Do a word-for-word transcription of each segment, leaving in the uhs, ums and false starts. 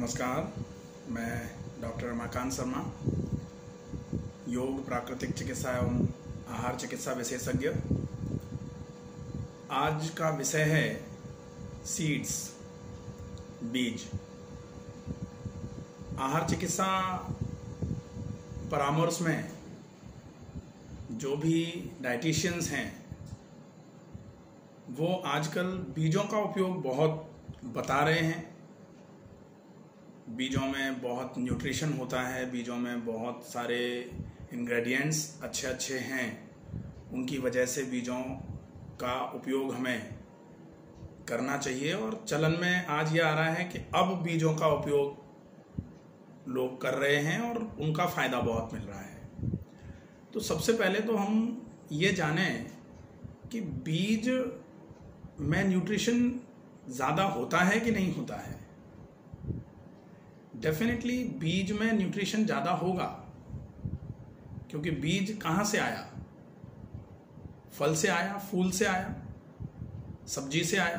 नमस्कार, मैं डॉक्टर रमाकांत शर्मा, योग प्राकृतिक चिकित्सा एवं आहार चिकित्सा विशेषज्ञ। आज का विषय है सीड्स, बीज। आहार चिकित्सा परामर्श में जो भी डाइटिशियंस हैं वो आजकल बीजों का उपयोग बहुत बता रहे हैं। बीजों में बहुत न्यूट्रिशन होता है, बीजों में बहुत सारे इंग्रेडिएंट्स अच्छे अच्छे हैं, उनकी वजह से बीजों का उपयोग हमें करना चाहिए। और चलन में आज ये आ रहा है कि अब बीजों का उपयोग लोग कर रहे हैं और उनका फ़ायदा बहुत मिल रहा है। तो सबसे पहले तो हम ये जानें कि बीज में न्यूट्रिशन ज़्यादा होता है कि नहीं होता है। डेफिनेटली बीज में न्यूट्रिशन ज़्यादा होगा, क्योंकि बीज कहाँ से आया? फल से आया, फूल से आया, सब्जी से आया,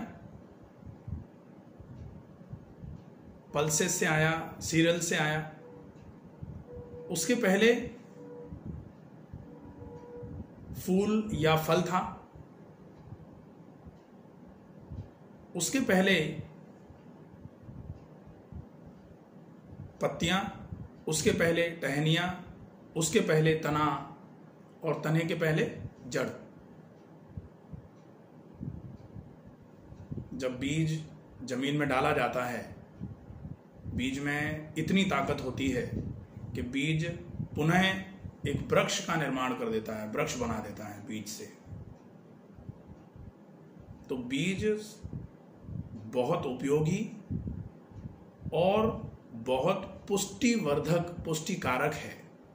पल्सेस से आया, सीरियल से आया। उसके पहले फूल या फल था, उसके पहले पत्तियां, उसके पहले टहनियां, उसके पहले तना और तने के पहले जड़। जब बीज जमीन में डाला जाता है, बीज में इतनी ताकत होती है कि बीज पुनः एक वृक्ष का निर्माण कर देता है, वृक्ष बना देता है बीज से। तो बीज बहुत उपयोगी और बहुत पुष्टिवर्धक, पुष्टिकारक है।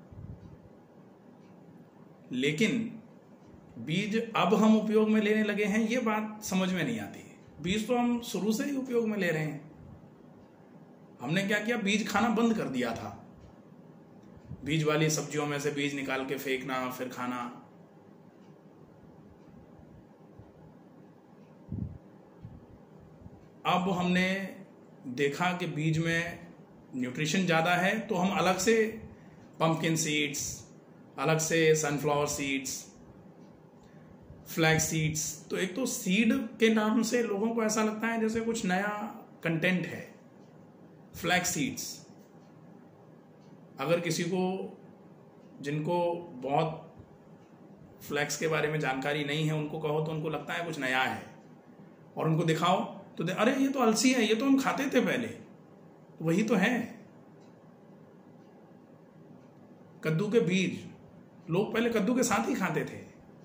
लेकिन बीज अब हम उपयोग में लेने लगे हैं, ये बात समझ में नहीं आती। बीज तो हम शुरू से ही उपयोग में ले रहे हैं। हमने क्या किया, बीज खाना बंद कर दिया था। बीज वाली सब्जियों में से बीज निकाल के फेंकना, फिर खाना। अब हमने देखा कि बीज में न्यूट्रिशन ज़्यादा है, तो हम अलग से पंपकिन सीड्स, अलग से सनफ्लावर सीड्स, फ्लैक्स सीड्स। तो एक तो सीड के नाम से लोगों को ऐसा लगता है जैसे कुछ नया कंटेंट है। फ्लैक्स सीड्स, अगर किसी को, जिनको बहुत फ्लैक्स के बारे में जानकारी नहीं है, उनको कहो तो उनको लगता है कुछ नया है, और उनको दिखाओ तो दे, अरे ये तो अलसी है, ये तो हम खाते थे पहले। तो वही तो है। कद्दू के बीज, लोग पहले कद्दू के साथ ही खाते थे।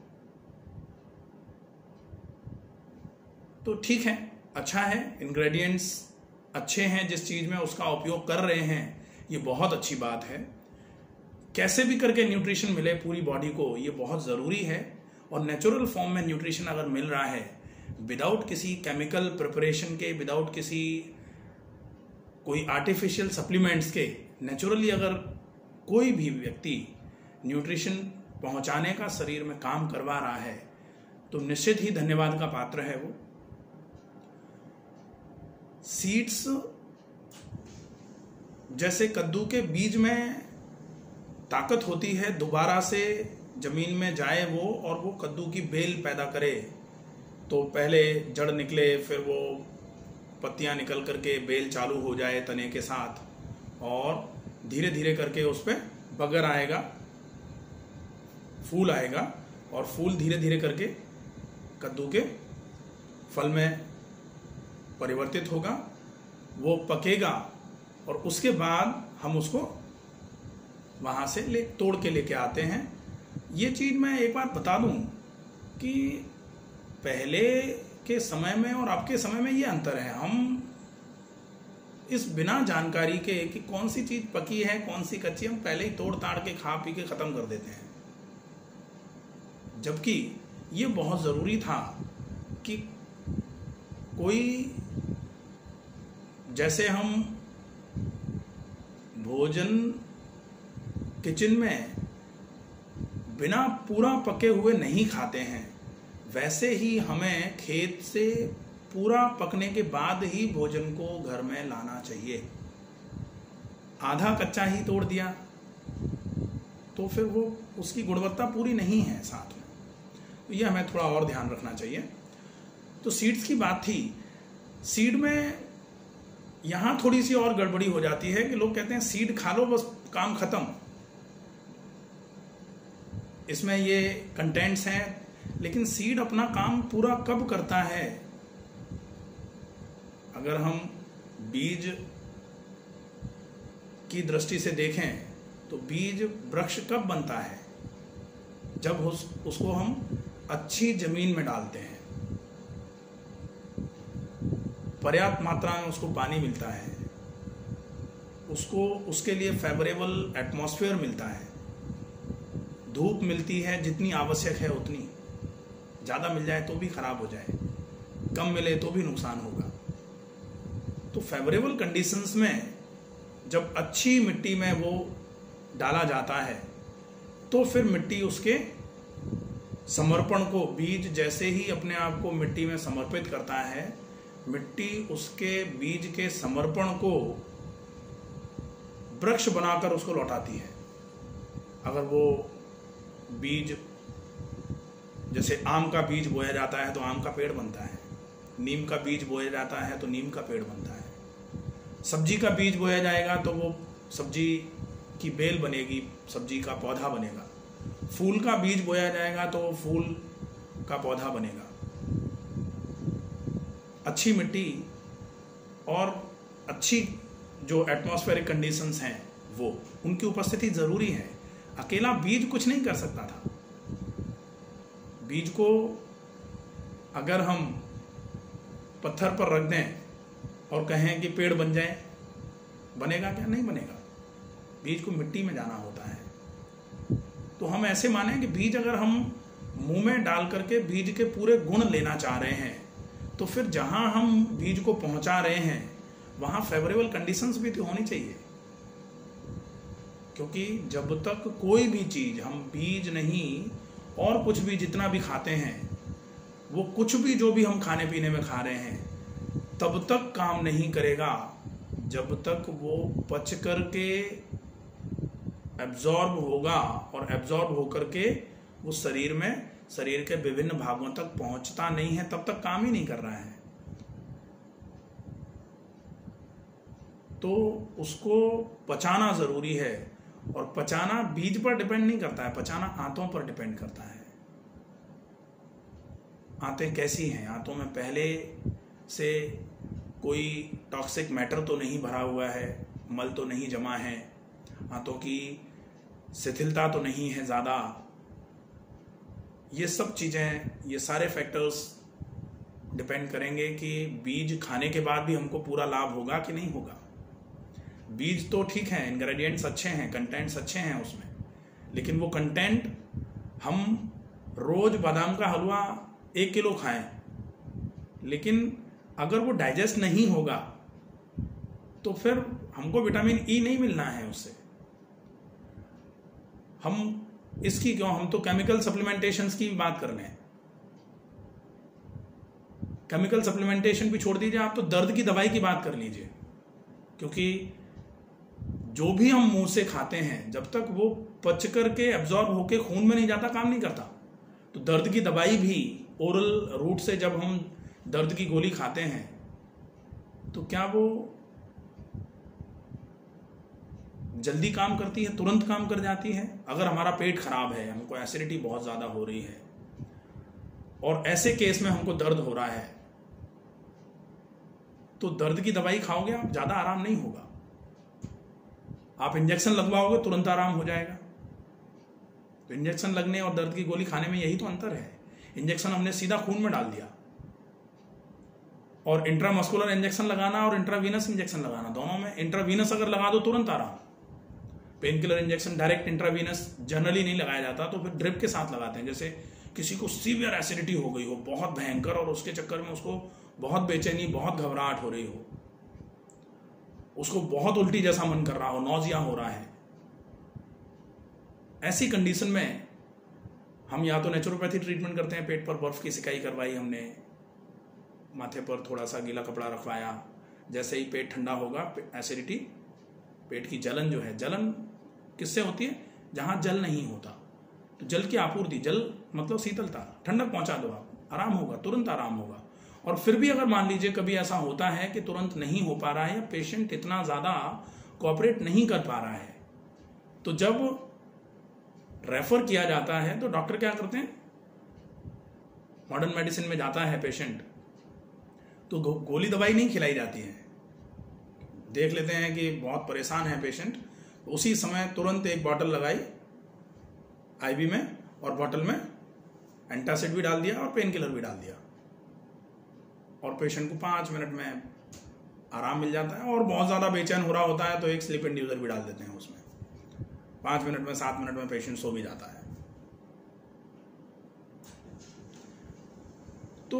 तो ठीक है, अच्छा है, इंग्रेडिएंट्स अच्छे हैं, जिस चीज में उसका उपयोग कर रहे हैं, ये बहुत अच्छी बात है। कैसे भी करके न्यूट्रिशन मिले पूरी बॉडी को, ये बहुत जरूरी है। और नेचुरल फॉर्म में न्यूट्रिशन अगर मिल रहा है, विदाउट किसी केमिकल प्रिपरेशन के, विदाउट किसी कोई आर्टिफिशियल सप्लीमेंट्स के, नेचुरली अगर कोई भी व्यक्ति न्यूट्रिशन पहुंचाने का शरीर में काम करवा रहा है, तो निश्चित ही धन्यवाद का पात्र है वो। सीड्स, जैसे कद्दू के बीज में ताकत होती है, दोबारा से जमीन में जाए वो और वो कद्दू की बेल पैदा करे। तो पहले जड़ निकले, फिर वो पत्तियां निकल करके बेल चालू हो जाए तने के साथ, और धीरे धीरे करके उस पर बगर आएगा, फूल आएगा, और फूल धीरे धीरे करके कद्दू के फल में परिवर्तित होगा, वो पकेगा, और उसके बाद हम उसको वहां से ले तोड़ के लेके आते हैं। ये चीज मैं एक बात बता दूं कि पहले के समय में और अब के समय में ये अंतर है। हम इस बिना जानकारी के कि कौन सी चीज पकी है, कौन सी कच्ची, हम पहले ही तोड़ ताड़ के खा पी के खत्म कर देते हैं। जबकि ये बहुत जरूरी था कि कोई, जैसे हम भोजन किचन में बिना पूरा पके हुए नहीं खाते हैं, वैसे ही हमें खेत से पूरा पकने के बाद ही भोजन को घर में लाना चाहिए। आधा कच्चा ही तोड़ दिया तो फिर वो उसकी गुणवत्ता पूरी नहीं है साथ में। तो ये हमें थोड़ा और ध्यान रखना चाहिए। तो सीड्स की बात थी। सीड में यहाँ थोड़ी सी और गड़बड़ी हो जाती है कि लोग कहते हैं सीड खा लो बस काम खत्म। इसमें ये कंटेंट्स हैं, लेकिन सीड अपना काम पूरा कब करता है? अगर हम बीज की दृष्टि से देखें तो बीज वृक्ष कब बनता है? जब उस उसको हम अच्छी जमीन में डालते हैं, पर्याप्त मात्रा में उसको पानी मिलता है, उसको उसके लिए फेवरेबल एटमॉस्फेयर मिलता है, धूप मिलती है जितनी आवश्यक है उतनी, ज़्यादा मिल जाए तो भी खराब हो जाए, कम मिले तो भी नुकसान होगा। तो फेवरेबल कंडीशंस में जब अच्छी मिट्टी में वो डाला जाता है तो फिर मिट्टी उसके समर्पण को, बीज जैसे ही अपने आप को मिट्टी में समर्पित करता है, मिट्टी उसके बीज के समर्पण को वृक्ष बनाकर उसको लौटाती है। अगर वो बीज, जैसे आम का बीज बोया जाता है तो आम का पेड़ बनता है, नीम का बीज बोया जाता है तो नीम का पेड़ बनता है, सब्जी का बीज बोया जाएगा तो वो सब्जी की बेल बनेगी, सब्जी का पौधा बनेगा, फूल का बीज बोया जाएगा तो फूल का पौधा बनेगा। अच्छी मिट्टी और अच्छी जो एटमॉस्फेरिक कंडीशंस हैं वो, उनकी उपस्थिति जरूरी है। अकेला बीज कुछ नहीं कर सकता था। बीज को अगर हम पत्थर पर रख दें और कहें कि पेड़ बन जाए, बनेगा क्या? नहीं बनेगा। बीज को मिट्टी में जाना होता है। तो हम ऐसे माने कि बीज अगर हम मुंह में डाल करके बीज के पूरे गुण लेना चाह रहे हैं तो फिर जहां हम बीज को पहुंचा रहे हैं वहां फेवरेबल कंडीशंस भी तो होनी चाहिए। क्योंकि जब तक कोई भी चीज, हम बीज नहीं और कुछ भी जितना भी खाते हैं, वो कुछ भी जो भी हम खाने पीने में खा रहे हैं, तब तक काम नहीं करेगा जब तक वो पच करके एब्जॉर्ब होगा, और एब्जॉर्ब होकर के वो शरीर में, शरीर के विभिन्न भागों तक पहुंचता नहीं है, तब तक काम ही नहीं कर रहा है। तो उसको पचाना जरूरी है, और पचाना बीज पर डिपेंड नहीं करता है, पचाना आंतों पर डिपेंड करता है। आंतें कैसी हैं? आंतों में पहले से कोई टॉक्सिक मैटर तो नहीं भरा हुआ है, मल तो नहीं जमा है, आंतों की शिथिलता तो नहीं है ज़्यादा। ये सब चीज़ें, ये सारे फैक्टर्स डिपेंड करेंगे कि बीज खाने के बाद भी हमको पूरा लाभ होगा कि नहीं होगा। बीज तो ठीक है, इंग्रेडिएंट्स अच्छे हैं, कंटेंट्स अच्छे हैं उसमें, लेकिन वो कंटेंट हम रोज बादाम का हलवा एक किलो खाएं, लेकिन अगर वो डाइजेस्ट नहीं होगा तो फिर हमको विटामिन ई नहीं मिलना है उससे। हम इसकी क्यों, हम तो केमिकल सप्लीमेंटेशंस की बात कर रहे हैं। केमिकल सप्लीमेंटेशन भी छोड़ दीजिए, आप तो दर्द की दवाई की बात कर लीजिए। क्योंकि जो भी हम मुंह से खाते हैं, जब तक वो पच करके एब्जॉर्ब होके खून में नहीं जाता, काम नहीं करता। तो दर्द की दवाई भी ओरल रूट से जब हम दर्द की गोली खाते हैं तो क्या वो जल्दी काम करती है, तुरंत काम कर जाती है? अगर हमारा पेट खराब है, हमको एसिडिटी बहुत ज्यादा हो रही है और ऐसे केस में हमको दर्द हो रहा है, तो दर्द की दवाई खाओगे आप, ज्यादा आराम नहीं होगा। आप इंजेक्शन लगवाओगे, तुरंत आराम हो जाएगा। तो इंजेक्शन लगने और दर्द की गोली खाने में यही तो अंतर है। इंजेक्शन हमने सीधा खून में डाल दिया, और इंट्रामस्कुलर इंजेक्शन लगाना और इंट्रावीनस इंजेक्शन लगाना, दोनों में इंट्रावीनस अगर लगा दो तुरंत आराम। Pain killer injection direct intravenous generally नहीं लगाया जाता, तो फिर ड्रिप के साथ लगाते हैं। जैसे किसी को सीवियर एसिडिटी हो गई हो, बहुत भयंकर, और उसके चक्कर में उसको बहुत बेचैनी, बहुत घबराहट हो रही हो, उसको बहुत उल्टी जैसा मन कर रहा हो, नौजिया हो रहा है, ऐसी कंडीशन में हम या तो नेचुरोपैथी ट्रीटमेंट करते हैं। पेट पर बर्फ की सिकाई करवाई हमने, माथे पर थोड़ा सा गीला कपड़ा रखवाया, जैसे ही पेट ठंडा होगा एसिडिटी पेट की जलन जो है, जलन किससे होती है? जहाँ जल नहीं होता। तो जल की आपूर्ति, जल मतलब शीतलता, ठंडक पहुंचा दो आप, आराम होगा, तुरंत आराम होगा। और फिर भी अगर मान लीजिए कभी ऐसा होता है कि तुरंत नहीं हो पा रहा है या पेशेंट इतना ज़्यादा कोऑपरेट नहीं कर पा रहा है, तो जब रेफर किया जाता है तो डॉक्टर क्या करते हैं? मॉडर्न मेडिसिन में जाता है पेशेंट तो गो, गोली दवाई नहीं खिलाई जाती है। देख लेते हैं कि बहुत परेशान है पेशेंट, उसी समय तुरंत एक बॉटल लगाई आईवी में और बॉटल में एंटासिड भी डाल दिया और पेन किलर भी डाल दिया, और पेशेंट को पाँच मिनट में आराम मिल जाता है। और बहुत ज़्यादा बेचैन हो रहा होता है तो एक स्लीप इंड्यूसर भी डाल देते हैं उसमें, पाँच मिनट में, सात मिनट में पेशेंट सो भी जाता है। तो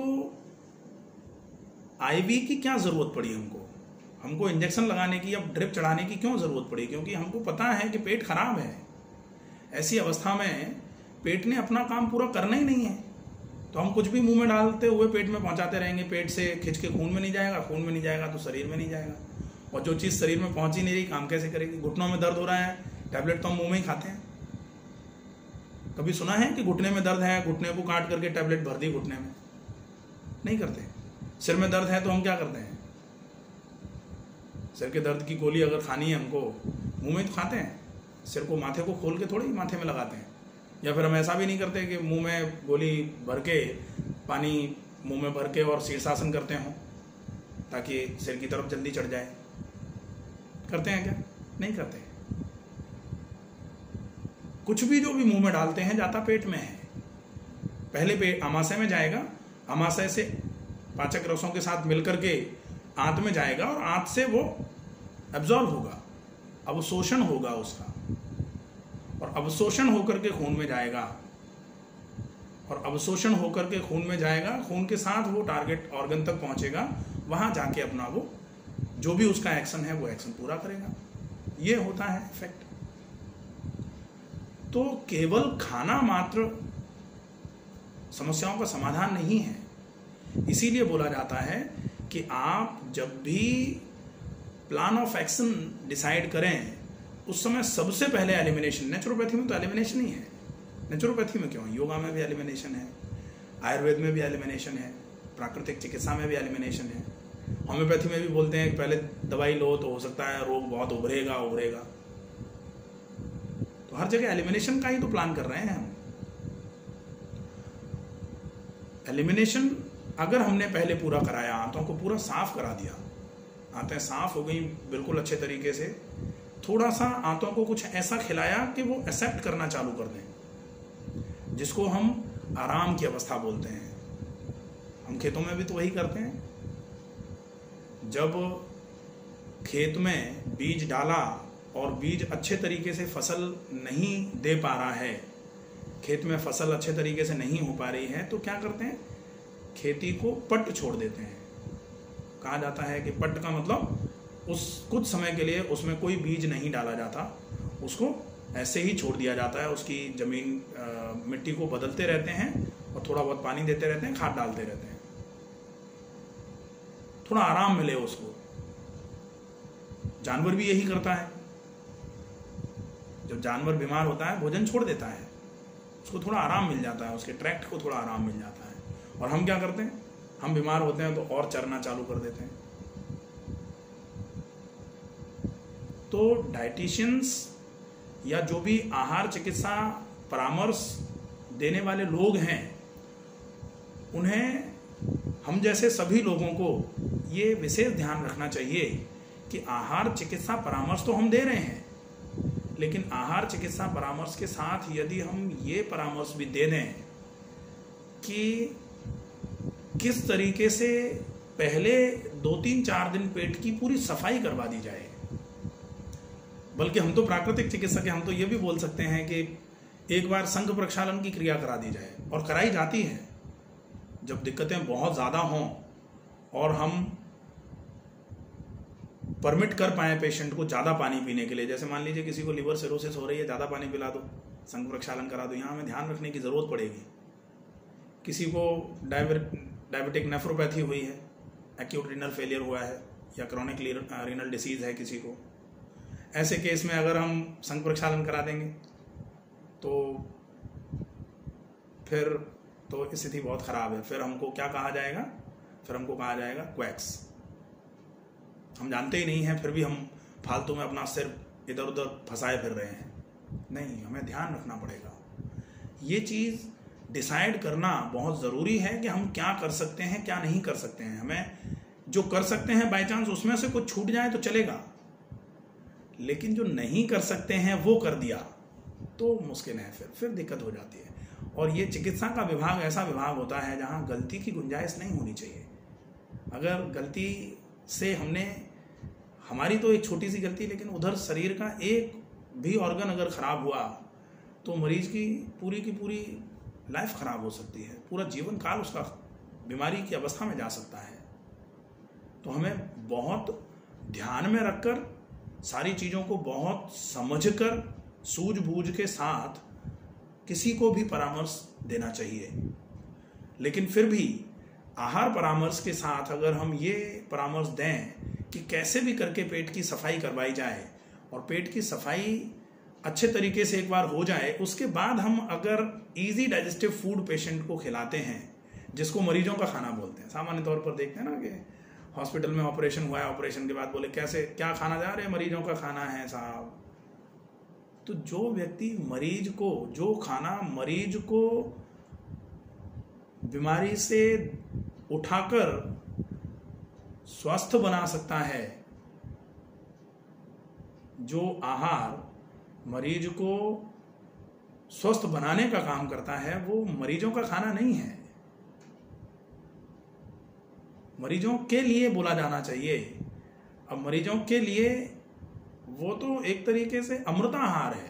आईवी की क्या ज़रूरत पड़ी हमको? हमको इंजेक्शन लगाने की या ड्रिप चढ़ाने की क्यों ज़रूरत पड़ी? क्योंकि हमको पता है कि पेट खराब है। ऐसी अवस्था में पेट ने अपना काम पूरा करना ही नहीं है, तो हम कुछ भी मुंह में डालते हुए पेट में पहुंचाते रहेंगे। पेट से खिंच के खून में नहीं जाएगा, खून में नहीं जाएगा तो शरीर में नहीं जाएगा, और जो चीज़ शरीर में पहुंच ही नहीं रही काम कैसे करेगी? घुटनों में दर्द हो रहा है, टैबलेट तो हम मुंह में ही खाते हैं। कभी सुना है कि घुटने में दर्द है, घुटने को काट करके टैबलेट भर दी घुटने में? नहीं करते। सिर में दर्द है तो हम क्या करते हैं? सिर के दर्द की गोली अगर खानी है हमको, मुंह में तो खाते हैं, सिर को, माथे को खोल के थोड़ी माथे में लगाते हैं। या फिर हम ऐसा भी नहीं करते कि मुंह में गोली भर के, पानी मुंह में भर के और शीर्षासन करते हों ताकि सिर की तरफ जल्दी चढ़ जाए। करते हैं क्या? नहीं करते। कुछ भी जो भी मुंह में डालते हैं जाता पेट में है। पहले पेट आमाशय में जाएगा, आमाशय से पाचक रसों के साथ मिलकर के आंत में जाएगा और आंत से वो एब्जॉर्ब होगा, अवशोषण होगा उसका, और अवशोषण होकर के खून में जाएगा, और अवशोषण होकर के खून में जाएगा, खून के साथ वो टारगेट ऑर्गन तक पहुंचेगा, वहां जाके अपना वो जो भी उसका एक्शन है वो एक्शन पूरा करेगा। ये होता है इफेक्ट। तो केवल खाना मात्र समस्याओं का समाधान नहीं है। इसीलिए बोला जाता है कि आप जब भी प्लान ऑफ एक्शन डिसाइड करें उस समय सबसे पहले एलिमिनेशन, नेचुरोपैथी में तो एलिमिनेशन ही है। नेचुरोपैथी में क्यों? योगा में भी एलिमिनेशन है, आयुर्वेद में भी एलिमिनेशन है, प्राकृतिक चिकित्सा में भी एलिमिनेशन है, होम्योपैथी में भी बोलते हैं कि पहले दवाई लो तो हो सकता है रोग बहुत उभरेगा उभरेगा तो हर जगह एलिमिनेशन का ही तो प्लान कर रहे हैं हम। एलिमिनेशन अगर हमने पहले पूरा कराया, आंतों को पूरा साफ करा दिया, आंतें साफ हो गई बिल्कुल अच्छे तरीके से, थोड़ा सा आंतों को कुछ ऐसा खिलाया कि वो एक्सेप्ट करना चालू कर दें, जिसको हम आराम की अवस्था बोलते हैं। हम खेतों में भी तो वही करते हैं। जब खेत में बीज डाला और बीज अच्छे तरीके से फसल नहीं दे पा रहा है, खेत में फसल अच्छे तरीके से नहीं हो पा रही है, तो क्या करते हैं? खेती को पट्ट छोड़ देते हैं। कहा जाता है कि पट्ट का मतलब उस कुछ समय के लिए उसमें कोई बीज नहीं डाला जाता, उसको ऐसे ही छोड़ दिया जाता है। उसकी जमीन आ, मिट्टी को बदलते रहते हैं और थोड़ा बहुत पानी देते रहते हैं, खाद डालते रहते हैं, थोड़ा आराम मिले उसको। जानवर भी यही करता है। जब जानवर बीमार होता है भोजन छोड़ देता है, उसको थोड़ा आराम मिल जाता है, उसके ट्रैक्ट को थोड़ा आराम मिल जाता है। और हम क्या करते हैं? हम बीमार होते हैं तो और चरना चालू कर देते हैं। तो डाइटिशियंस या जो भी आहार चिकित्सा परामर्श देने वाले लोग हैं, उन्हें हम जैसे सभी लोगों को ये विशेष ध्यान रखना चाहिए कि आहार चिकित्सा परामर्श तो हम दे रहे हैं, लेकिन आहार चिकित्सा परामर्श के साथ यदि हम ये परामर्श भी दे दें कि किस तरीके से पहले दो तीन चार दिन पेट की पूरी सफाई करवा दी जाए। बल्कि हम तो प्राकृतिक चिकित्सक हैं, हम तो ये भी बोल सकते हैं कि एक बार संघ प्रक्षालन की क्रिया करा दी जाए, और कराई जाती है। जब दिक्कतें बहुत ज़्यादा हों और हम परमिट कर पाए पेशेंट को ज़्यादा पानी पीने के लिए, जैसे मान लीजिए किसी को लिवर सिरोसिस हो रही है, ज़्यादा पानी पिला दो, संघ प्रक्षालन करा दो, यहाँ हमें ध्यान रखने की ज़रूरत पड़ेगी। किसी को डायबिटिक नेफ्रोपैथी हुई है, एक्यूट रीनल फेलियर हुआ है, या क्रॉनिक रीनल डिसीज़ है किसी को, ऐसे केस में अगर हम संघ प्रक्षालन करा देंगे तो फिर तो स्थिति बहुत खराब है। फिर हमको क्या कहा जाएगा? फिर हमको कहा जाएगा क्वैक्स। हम जानते ही नहीं हैं, फिर भी हम फालतू में अपना सिर इधर उधर फंसाए फिर रहे हैं। नहीं, हमें ध्यान रखना पड़ेगा। ये चीज़ डिसाइड करना बहुत ज़रूरी है कि हम क्या कर सकते हैं, क्या नहीं कर सकते हैं। हमें जो कर सकते हैं बाई चांस उसमें से कुछ छूट जाए तो चलेगा, लेकिन जो नहीं कर सकते हैं वो कर दिया तो मुश्किल है, फिर फिर दिक्कत हो जाती है। और ये चिकित्सा का विभाग ऐसा विभाग होता है जहाँ गलती की गुंजाइश नहीं होनी चाहिए। अगर गलती से हमने, हमारी तो एक छोटी सी गलती, लेकिन उधर शरीर का एक भी ऑर्गन अगर खराब हुआ तो मरीज की पूरी की पूरी लाइफ खराब हो सकती है, पूरा जीवन काल उसका बीमारी की अवस्था में जा सकता है। तो हमें बहुत ध्यान में रखकर सारी चीज़ों को बहुत समझकर सूझबूझ के साथ किसी को भी परामर्श देना चाहिए। लेकिन फिर भी आहार परामर्श के साथ अगर हम ये परामर्श दें कि कैसे भी करके पेट की सफाई करवाई जाए, और पेट की सफाई अच्छे तरीके से एक बार हो जाए, उसके बाद हम अगर इजी डाइजेस्टिव फूड पेशेंट को खिलाते हैं, जिसको मरीजों का खाना बोलते हैं। सामान्य तौर पर देखते हैं ना कि हॉस्पिटल में ऑपरेशन हुआ है, ऑपरेशन के बाद बोले कैसे क्या खाना जा रहे हैं, मरीजों का खाना है साहब। तो जो व्यक्ति मरीज को, जो खाना मरीज को बीमारी से उठाकर स्वस्थ बना सकता है, जो आहार मरीज को स्वस्थ बनाने का काम करता है, वो मरीजों का खाना नहीं है। मरीजों के लिए बोला जाना चाहिए। अब मरीजों के लिए वो तो एक तरीके से अमृत आहार है,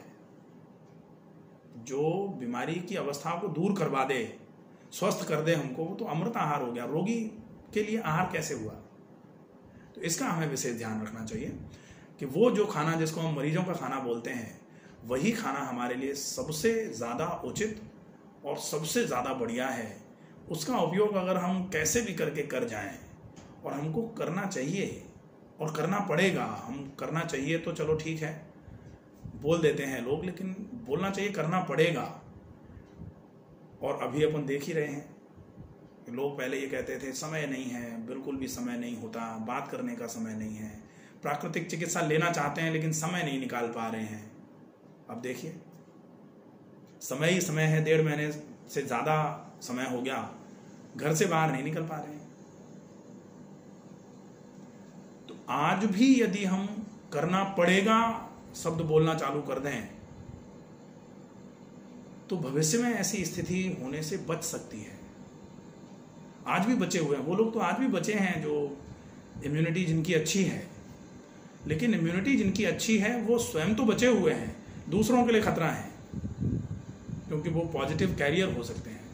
जो बीमारी की अवस्था को दूर करवा दे, स्वस्थ कर दे हमको, वो तो अमृत आहार हो गया। रोगी के लिए आहार कैसे हुआ? तो इसका हमें विशेष ध्यान रखना चाहिए कि वो जो खाना जिसको हम मरीजों का खाना बोलते हैं, वही खाना हमारे लिए सबसे ज़्यादा उचित और सबसे ज़्यादा बढ़िया है। उसका उपयोग अगर हम कैसे भी करके कर जाएं, और हमको करना चाहिए और करना पड़ेगा। हम करना चाहिए तो चलो ठीक है, बोल देते हैं लोग, लेकिन बोलना चाहिए, करना पड़ेगा। और अभी अपन देख ही रहे हैं, लोग पहले ये कहते थे समय नहीं है, बिल्कुल भी समय नहीं होता, बात करने का समय नहीं है, प्राकृतिक चिकित्सा लेना चाहते हैं लेकिन समय नहीं निकाल पा रहे हैं। अब देखिए, समय ही समय है, डेढ़ महीने से ज़्यादा समय हो गया, घर से बाहर नहीं निकल पा रहे हैं। तो आज भी यदि हम करना पड़ेगा शब्द बोलना चालू कर दें, तो भविष्य में ऐसी स्थिति होने से बच सकती है। आज भी बचे हुए हैं वो लोग, तो आज भी बचे हैं जो इम्यूनिटी जिनकी अच्छी है, लेकिन इम्यूनिटी जिनकी अच्छी है वो स्वयं तो बचे हुए हैं, दूसरों के लिए खतरा है, क्योंकि वो पॉजिटिव कैरियर हो सकते हैं।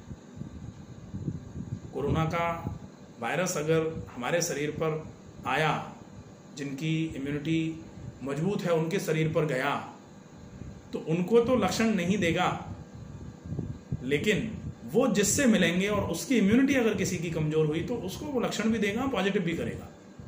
कोरोना का वायरस अगर हमारे शरीर पर आया, जिनकी इम्यूनिटी मजबूत है उनके शरीर पर गया, तो उनको तो लक्षण नहीं देगा, लेकिन वो जिससे मिलेंगे और उसकी इम्यूनिटी अगर किसी की कमजोर हुई तो उसको वो लक्षण भी देगा, पॉजिटिव भी करेगा।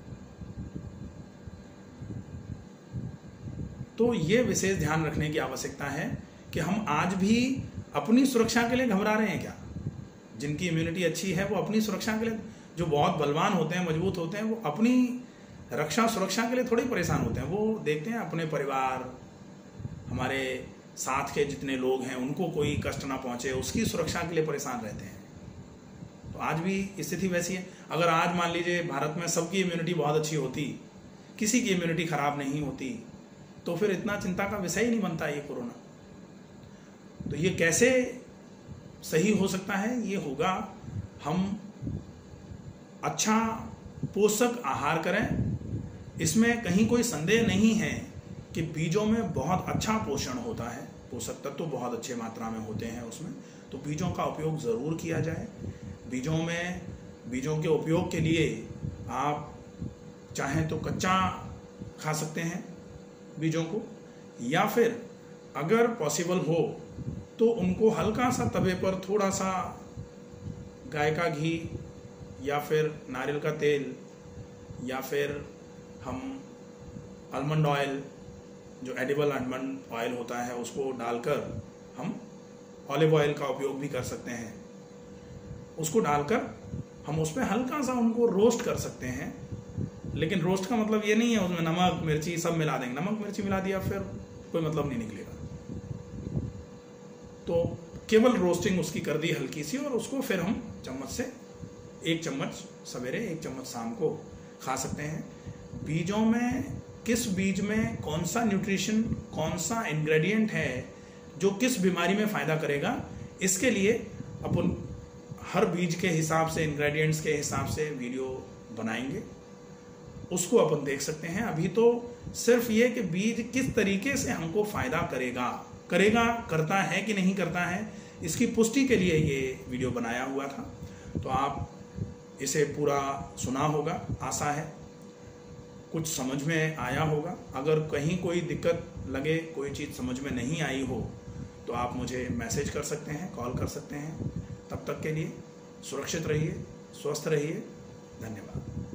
तो ये विशेष ध्यान रखने की आवश्यकता है कि हम आज भी अपनी सुरक्षा के लिए घबरा रहे हैं क्या? जिनकी इम्यूनिटी अच्छी है वो अपनी सुरक्षा के लिए, जो बहुत बलवान होते हैं, मजबूत होते हैं, वो अपनी रक्षा सुरक्षा के लिए थोड़ी परेशान होते हैं। वो देखते हैं अपने परिवार, हमारे साथ के जितने लोग हैं, उनको कोई कष्ट ना पहुंचे, उसकी सुरक्षा के लिए परेशान रहते हैं। तो आज भी स्थिति वैसी है। अगर आज मान लीजिए भारत में सबकी इम्यूनिटी बहुत अच्छी होती, किसी की इम्यूनिटी खराब नहीं होती, तो फिर इतना चिंता का विषय ही नहीं बनता ये कोरोना। तो ये कैसे सही हो सकता है? ये होगा हम अच्छा पोषक आहार करें। इसमें कहीं कोई संदेह नहीं है कि बीजों में बहुत अच्छा पोषण होता है, पोषक तत्व तो बहुत अच्छे मात्रा में होते हैं उसमें, तो बीजों का उपयोग ज़रूर किया जाए। बीजों में बीजों के उपयोग के लिए आप चाहें तो कच्चा खा सकते हैं बीजों को, या फिर अगर पॉसिबल हो तो उनको हल्का सा तवे पर थोड़ा सा गाय का घी या फिर नारियल का तेल या फिर हम आलमंड ऑयल जो एडिबल आलमंड ऑयल होता है उसको डालकर हम ऑलिव ऑयल का उपयोग भी कर सकते हैं। उसको डालकर हम उसमें हल्का सा उनको रोस्ट कर सकते हैं, लेकिन रोस्ट का मतलब ये नहीं है उसमें नमक मिर्ची सब मिला देंगे। नमक मिर्ची मिला दिया फिर कोई मतलब नहीं निकलेगा। तो केवल रोस्टिंग उसकी कर दी हल्की सी, और उसको फिर हम चम्मच से एक चम्मच सवेरे एक चम्मच शाम को खा सकते हैं। बीजों में किस बीज में कौन सा न्यूट्रिशन, कौन सा इंग्रेडिएंट है जो किस बीमारी में फ़ायदा करेगा, इसके लिए अपन हर बीज के हिसाब से, इंग्रेडिएंट्स के हिसाब से वीडियो बनाएंगे, उसको अपन देख सकते हैं। अभी तो सिर्फ ये कि बीज किस तरीके से हमको फ़ायदा करेगा करेगा करता है कि नहीं करता है, इसकी पुष्टि के लिए ये वीडियो बनाया हुआ था। तो आप इसे पूरा सुना होगा, आशा है कुछ समझ में आया होगा। अगर कहीं कोई दिक्कत लगे, कोई चीज़ समझ में नहीं आई हो, तो आप मुझे मैसेज कर सकते हैं, कॉल कर सकते हैं। तब तक के लिए सुरक्षित रहिए, स्वस्थ रहिए। धन्यवाद।